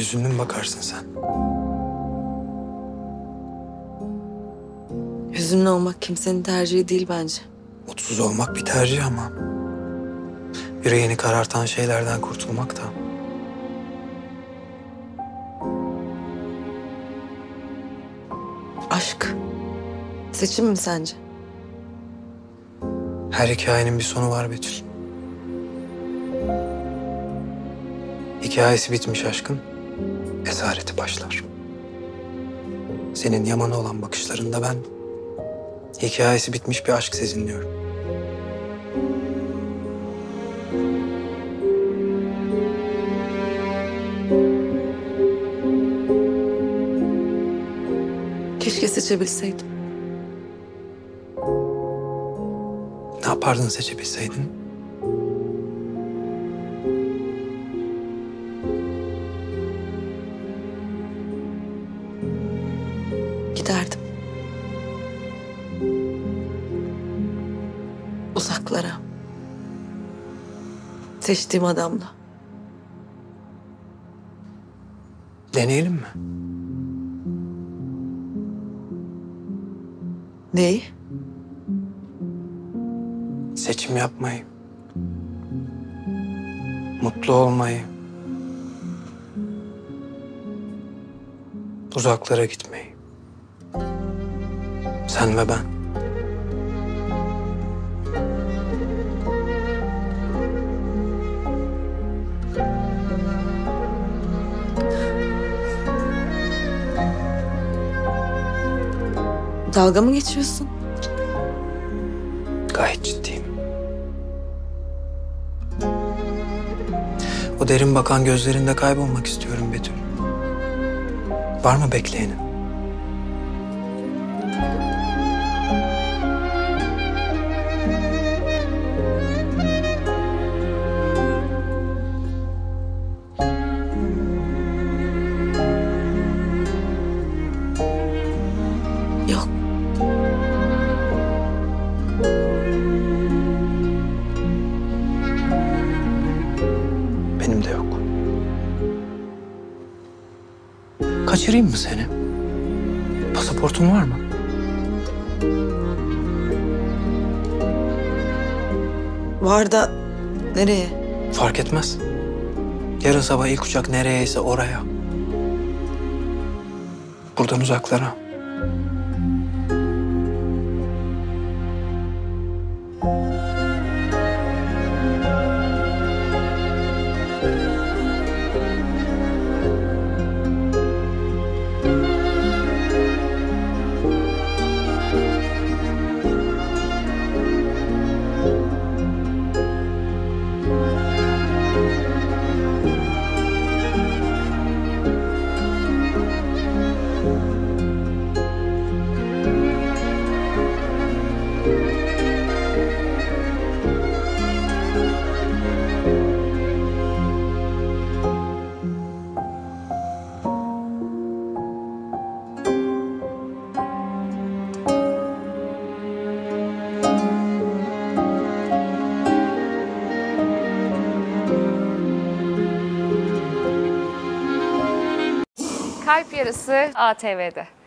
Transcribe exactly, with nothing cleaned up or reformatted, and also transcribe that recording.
hüzünlü mü bakarsın sen? Hüzünlü olmak kimsenin tercihi değil bence. Mutsuz olmak bir tercih ama. Yüreğini karartan şeylerden kurtulmak da. Aşk. Seçim mi sence? Her hikayenin bir sonu var Betül. Hikayesi bitmiş aşkın esareti başlar. Senin Yaman'a olan bakışlarında ben hikayesi bitmiş bir aşk sezinliyorum. Keşke seçebilseydim. Ne yapardın seçebilseydin? Giderdim. Uzaklara. Seçtiğim adamla. Deneyelim mi? Neyi? Seçim yapmayı. Mutlu olmayı. Uzaklara gitmeyi. Sen ve ben. Dalga mı geçiyorsun? Gayet ciddiyim. O derin bakan gözlerinde kaybolmak istiyorum Betül. Var mı bekleyenin? Yok. Benim de yok. Kaçırayım mı seni? Pasaportun var mı? Var da nereye? Fark etmez. Yarın sabah ilk uçak nereyeyse oraya. Buradan uzaklara. Kalp Yarısı A T V'de.